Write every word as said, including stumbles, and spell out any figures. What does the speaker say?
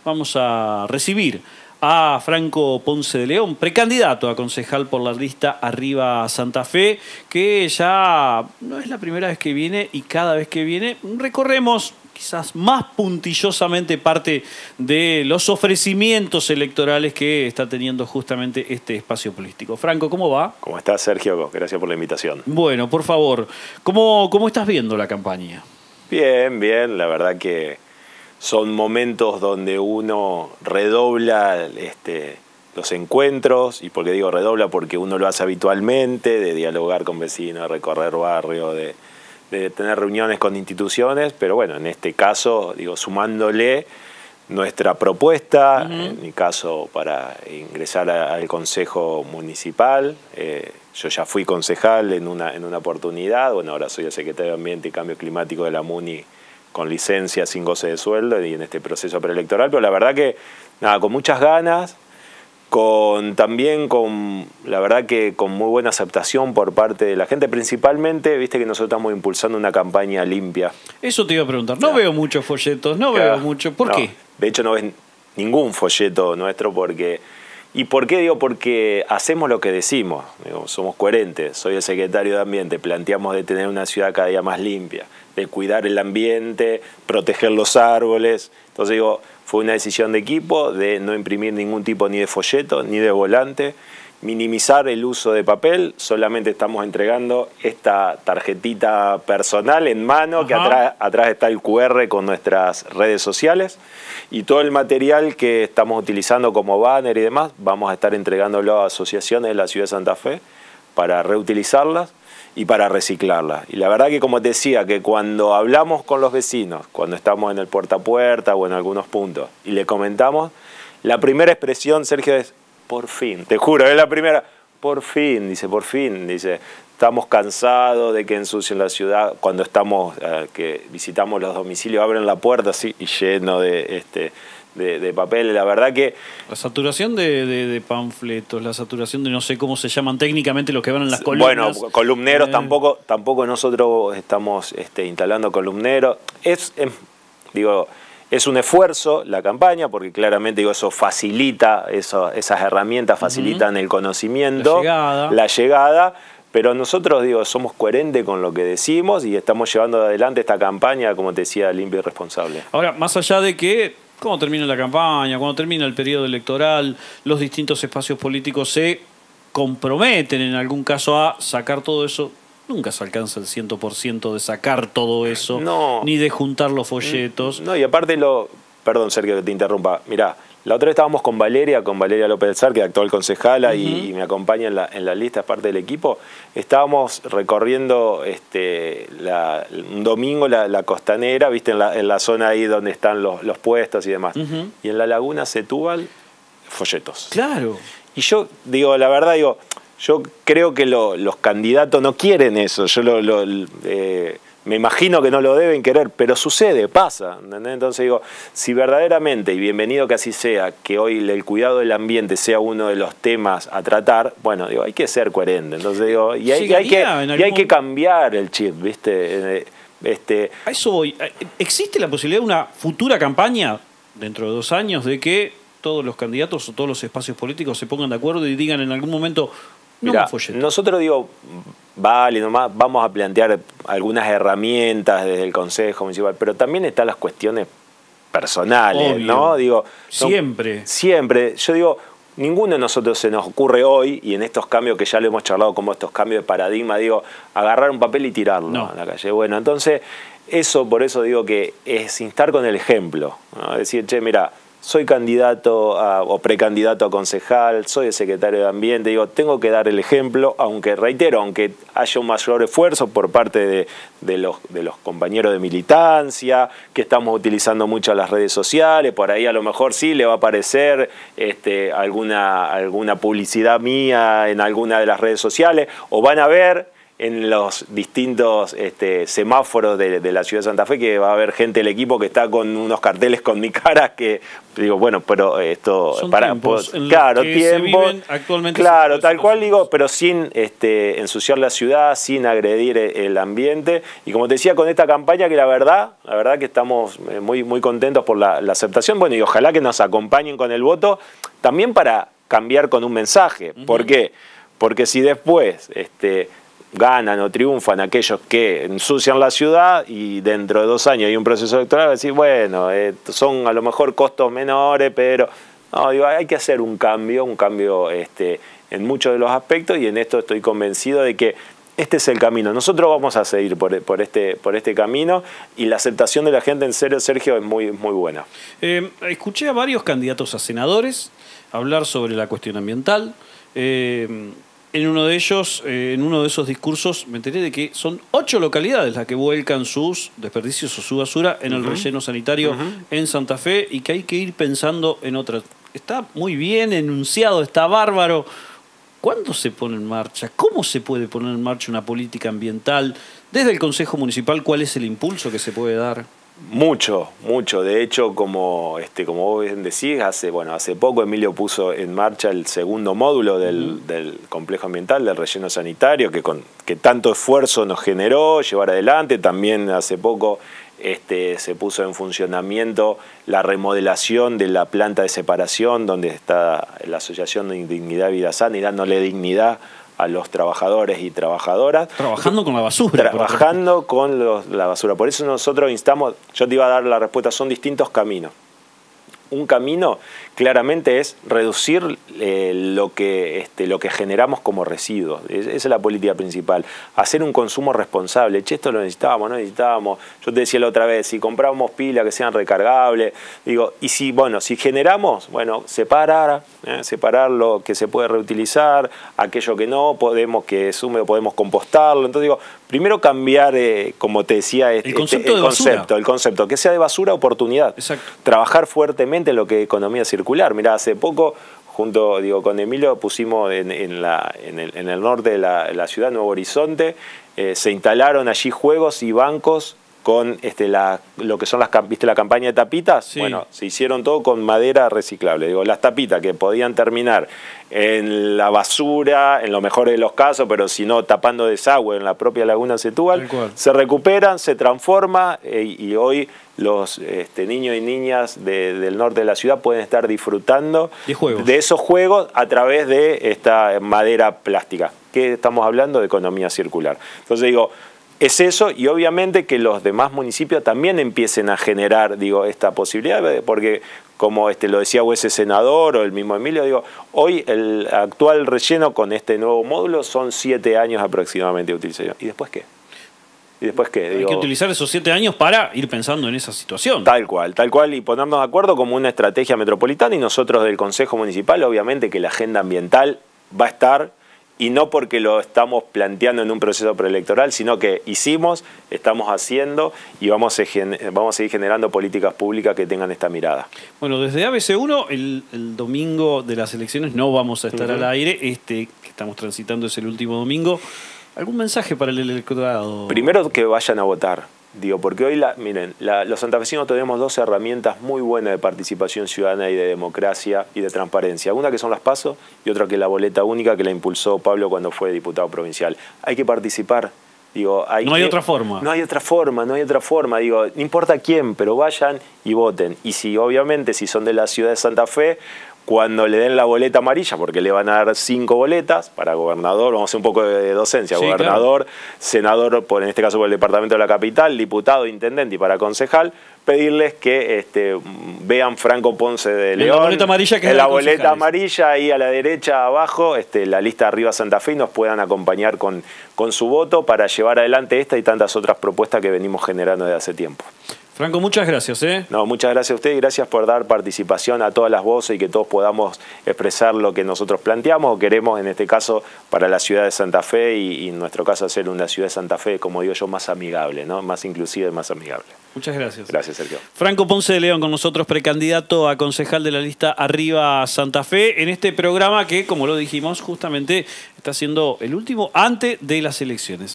vamos a recibir a Franco Ponce de León, precandidato a concejal por la lista Arriba Santa Fe, que ya no es la primera vez que viene y cada vez que viene recorremos quizás más puntillosamente parte de los ofrecimientos electorales que está teniendo justamente este espacio político. Franco, ¿cómo va? ¿Cómo estás, Sergio? Gracias por la invitación. Bueno, por favor, ¿cómo, cómo estás viendo la campaña? Bien, bien, la verdad que son momentos donde uno redobla este, los encuentros, y porque digo redobla porque uno lo hace habitualmente, de dialogar con vecinos, de recorrer barrio, de, de tener reuniones con instituciones, pero bueno, en este caso, digo, sumándole nuestra propuesta, uh-huh. en mi caso para ingresar a, al Consejo Municipal, eh, yo ya fui concejal en una, en una oportunidad, bueno, ahora soy el secretario de Ambiente y Cambio Climático de la MUNI, con licencia, sin goce de sueldo y en este proceso preelectoral, pero la verdad que, nada, con muchas ganas, con también con, la verdad que con muy buena aceptación por parte de la gente, principalmente, viste que nosotros estamos impulsando una campaña limpia. Eso te iba a preguntar, no, no. veo muchos folletos, no, no veo mucho, ¿por no, qué? De hecho no ves ningún folleto nuestro porque... ¿Y por qué digo? Porque hacemos lo que decimos, digo, somos coherentes. Soy el secretario de Ambiente, planteamos de tener una ciudad cada día más limpia, de cuidar el ambiente, proteger los árboles. Entonces digo, fue una decisión de equipo de no imprimir ningún tipo ni de folleto ni de volante, minimizar el uso de papel, solamente estamos entregando esta tarjetita personal en mano, Ajá. que atrás, atrás está el cu erre con nuestras redes sociales, y todo el material que estamos utilizando como banner y demás, vamos a estar entregándolo a asociaciones de la ciudad de Santa Fe para reutilizarlas y para reciclarlas. Y la verdad que, como te decía, que cuando hablamos con los vecinos, cuando estamos en el puerta a puerta o en algunos puntos, y le comentamos, la primera expresión, Sergio, es por fin, te juro, es la primera, por fin, dice, por fin, dice, estamos cansados de que ensucien la ciudad, cuando estamos, eh, que visitamos los domicilios, abren la puerta así y lleno de, este, de, de papel, la verdad que... La saturación de, de, de panfletos, la saturación de no sé cómo se llaman técnicamente los que van en las columnas. Bueno, columneros, eh... tampoco, tampoco nosotros estamos este, instalando columneros, es, es digo... Es un esfuerzo la campaña, porque claramente digo, eso facilita, eso, esas herramientas facilitan uh-huh. el conocimiento, la llegada. la llegada, pero nosotros digo, somos coherentes con lo que decimos y estamos llevando adelante esta campaña, como te decía, limpia y responsable. Ahora, más allá de que, cuando termine la campaña, cuando termine el periodo electoral, los distintos espacios políticos se comprometen en algún caso a sacar todo eso. Nunca se alcanza el cien por ciento de sacar todo eso, no, ni de juntar los folletos. No, y aparte, lo perdón, Sergio, que te interrumpa. Mirá, la otra vez estábamos con Valeria, con Valeria López del Sar, que es actual concejala uh-huh. y, y me acompaña en la, en la lista, es parte del equipo. Estábamos recorriendo este, la, un domingo la, la costanera, viste, en la, en la zona ahí donde están los, los puestos y demás. Uh-huh. Y en la laguna Setúbal, folletos. Claro. Y yo digo, la verdad, digo... Yo creo que lo, los candidatos no quieren eso, yo lo, lo, eh, me imagino que no lo deben querer, pero sucede, pasa, ¿entendés? Entonces digo, si verdaderamente, y bienvenido que así sea, que hoy el cuidado del ambiente sea uno de los temas a tratar, bueno, digo, hay que ser coherente, entonces digo, y hay, y hay, que, y hay que cambiar el chip, ¿viste? Este, a eso voy. ¿Existe la posibilidad de una futura campaña, dentro de dos años, de que todos los candidatos o todos los espacios políticos se pongan de acuerdo y digan en algún momento... No Mirá, nosotros digo, vale, nomás vamos a plantear algunas herramientas desde el Consejo Municipal, pero también están las cuestiones personales, Obvio. ¿no? Digo, son, siempre. Siempre. Yo digo, ninguno de nosotros se nos ocurre hoy, y en estos cambios que ya lo hemos charlado como estos cambios de paradigma, digo, agarrar un papel y tirarlo no. a la calle. Bueno, entonces, eso por eso digo que es instar con el ejemplo, ¿no? Decir, che, mira, soy candidato a, o precandidato a concejal, soy el secretario de Ambiente, digo, tengo que dar el ejemplo, aunque reitero, aunque haya un mayor esfuerzo por parte de, de, los, de los compañeros de militancia, que estamos utilizando mucho las redes sociales, por ahí a lo mejor sí le va a aparecer este, alguna, alguna publicidad mía en alguna de las redes sociales, o van a ver en los distintos este, semáforos de, de la ciudad de Santa Fe, que va a haber gente del equipo que está con unos carteles con mi cara que digo, bueno, pero esto son para tiempos pues, en claro, los que tiempo, se viven actualmente. claro, tal cual digo, pero sin este, ensuciar la ciudad, sin agredir el ambiente. Y como te decía, con esta campaña que la verdad, la verdad que estamos muy, muy contentos por la, la aceptación. Bueno, y ojalá que nos acompañen con el voto, también para cambiar con un mensaje. Uh-huh. ¿Por qué? Porque si después este, ganan o triunfan aquellos que ensucian la ciudad y dentro de dos años hay un proceso electoral, decir, bueno, eh, son a lo mejor costos menores, pero no, digo, hay que hacer un cambio, un cambio este, en muchos de los aspectos, y en esto estoy convencido de que este es el camino. Nosotros vamos a seguir por, por, este, por este camino, y la aceptación de la gente, en serio, Sergio, es muy, muy buena. Eh, escuché a varios candidatos a senadores hablar sobre la cuestión ambiental. Eh, En uno de ellos, eh, en uno de esos discursos, me enteré de que son ocho localidades las que vuelcan sus desperdicios o su basura en el uh-huh. relleno sanitario uh-huh. en Santa Fe, y que hay que ir pensando en otras. Está muy bien enunciado, está bárbaro. ¿Cuándo se pone en marcha? ¿Cómo se puede poner en marcha una política ambiental? Desde el Consejo Municipal, ¿cuál es el impulso que se puede dar? Mucho, mucho. De hecho, como este, como vos bien decís, hace, bueno, hace poco Emilio puso en marcha el segundo módulo del, uh-huh. del complejo ambiental, del relleno sanitario, que, con, que tanto esfuerzo nos generó llevar adelante. También hace poco este, se puso en funcionamiento la remodelación de la planta de separación, donde está la Asociación de Dignidad y Vida Sana, y dándole dignidad a los trabajadores y trabajadoras. Trabajando con la basura. Trabajando con los, la basura. Por eso nosotros instamos, yo te iba a dar la respuesta, son distintos caminos. Un camino claramente es reducir eh, lo, que, este, lo que generamos como residuos. Esa es la política principal. Hacer un consumo responsable. Che, esto lo necesitábamos, no necesitábamos. Yo te decía la otra vez, si comprábamos pilas que sean recargables, digo, y si, bueno, si generamos, bueno, separar, eh, separar lo que se puede reutilizar, aquello que no, podemos que es húmedo, podemos compostarlo. Entonces digo, primero cambiar, eh, como te decía, este, el concepto, el, de concepto el concepto, que sea de basura oportunidad. Exacto. Trabajar fuertemente en lo que es economía circular. Mirá, hace poco, junto digo, con Emilio, pusimos en, en, la, en, el, en el norte de la, la ciudad, Nuevo Horizonte, eh, se instalaron allí juegos y bancos con este, la, lo que son las, ¿viste la campaña de tapitas? Sí. Bueno, se hicieron todo con madera reciclable. Digo, las tapitas que podían terminar en la basura, en lo mejor de los casos, pero si no, tapando desagüe en la propia laguna Setúbal, se recuperan, se transforma, eh, y hoy los este, niños y niñas de, del norte de la ciudad pueden estar disfrutando de, de esos juegos a través de esta madera plástica. ¿Qué estamos hablando? De economía circular. Entonces digo, es eso, y obviamente que los demás municipios también empiecen a generar, digo, esta posibilidad, porque como este, lo decía ese senador o el mismo Emilio, digo, hoy el actual relleno con este nuevo módulo son siete años aproximadamente de utilización. ¿Y después qué? ¿Y después qué? Hay digo, que utilizar esos siete años para ir pensando en esa situación. Tal cual, tal cual, y ponernos de acuerdo como una estrategia metropolitana, y nosotros del Consejo Municipal, obviamente que la agenda ambiental va a estar, y no porque lo estamos planteando en un proceso preelectoral, sino que hicimos, estamos haciendo, y vamos a, vamos a seguir generando políticas públicas que tengan esta mirada. Bueno, desde A B C uno, el, el domingo de las elecciones no vamos a estar uh-huh. al aire. Este que estamos transitando es el último domingo. ¿Algún mensaje para el electorado? Primero, que vayan a votar. Digo, porque hoy, la, miren, la, los santafesinos tenemos dos herramientas muy buenas de participación ciudadana y de democracia y de transparencia. Una que son las PASO y otra que es la boleta única, que la impulsó Pablo cuando fue diputado provincial. Hay que participar. Digo, hay no hay que, otra forma. No hay otra forma, no hay otra forma. Digo, no importa quién, pero vayan y voten. Y si, obviamente, si son de la ciudad de Santa Fe, cuando le den la boleta amarilla, porque le van a dar cinco boletas para gobernador, vamos a hacer un poco de docencia, sí, gobernador, claro. senador, por, en este caso por el departamento de la capital, diputado, intendente y para concejal, pedirles que este, vean Franco Ponce de León. En la boleta amarilla, que en es la boleta amarilla, ahí a la derecha abajo, este, la lista arriba Santa Fe, y nos puedan acompañar con, con su voto para llevar adelante esta y tantas otras propuestas que venimos generando desde hace tiempo. Franco, muchas gracias. ¿eh? No, muchas gracias a usted y gracias por dar participación a todas las voces y que todos podamos expresar lo que nosotros planteamos o queremos, en este caso, para la ciudad de Santa Fe y, y en nuestro caso hacer una ciudad de Santa Fe, como digo yo, más amigable, ¿no? Más inclusiva y más amigable. Muchas gracias. Gracias, Sergio. Franco Ponce de León con nosotros, precandidato a concejal de la lista Arriba Santa Fe, en este programa que, como lo dijimos, justamente está siendo el último antes de las elecciones.